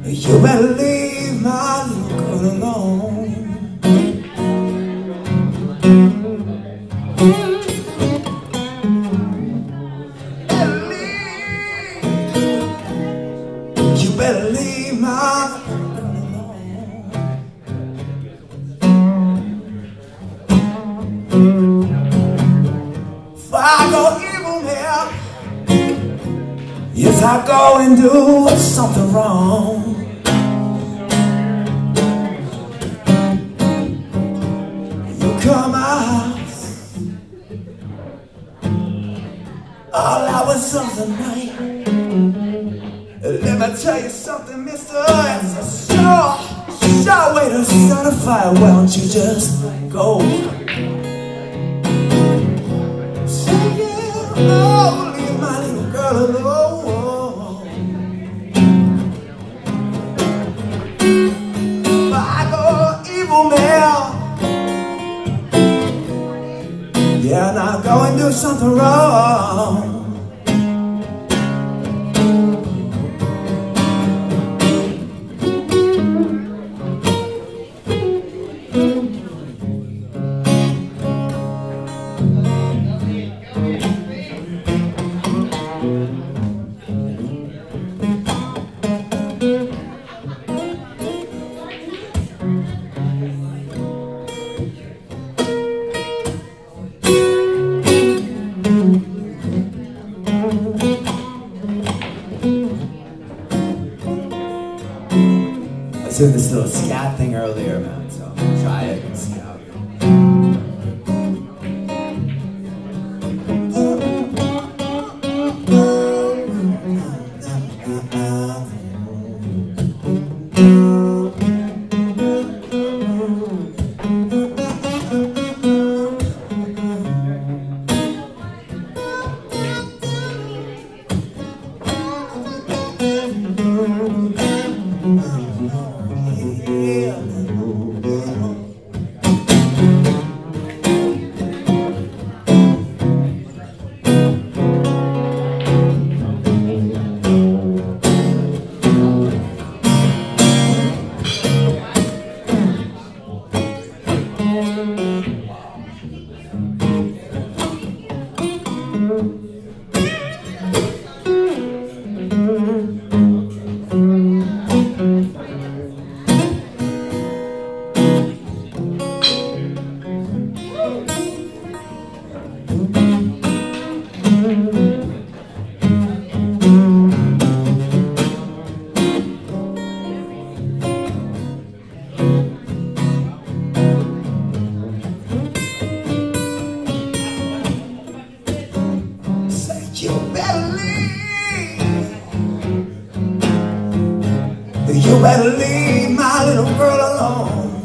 You better leave my little girl alone. You better leave my girl alone. For I go evil now. Yes, I go and do something wrong. Come out all hours of the night. Let me tell you something, mister, it's a sure way to start a fire. Why don't you just go? Say yeah, oh, leave my little girl alone. But I go evil now. Yeah, and I'll go and do something wrong. I was doing this little scat thing earlier, man, so try it and see how it goes. You better leave my little girl alone.